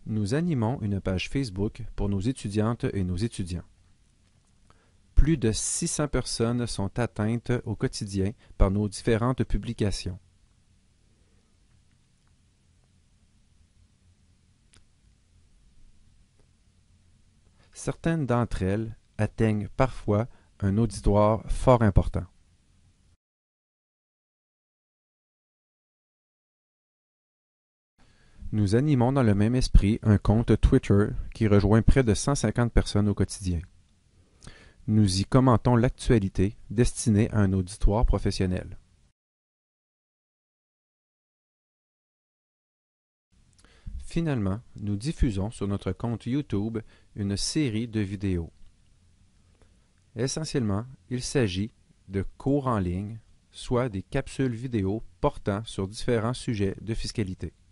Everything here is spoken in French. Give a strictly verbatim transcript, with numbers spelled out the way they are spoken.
Nous animons une page Facebook pour nos étudiantes et nos étudiants. Plus de six cents personnes sont atteintes au quotidien par nos différentes publications. Certaines d'entre elles atteignent parfois un auditoire fort important. Nous animons dans le même esprit un compte Twitter qui rejoint près de cent cinquante personnes au quotidien. Nous y commentons l'actualité destinée à un auditoire professionnel. Finalement, nous diffusons sur notre compte YouTube une série de vidéos. Essentiellement, il s'agit de cours en ligne, soit des capsules vidéo portant sur différents sujets de fiscalité.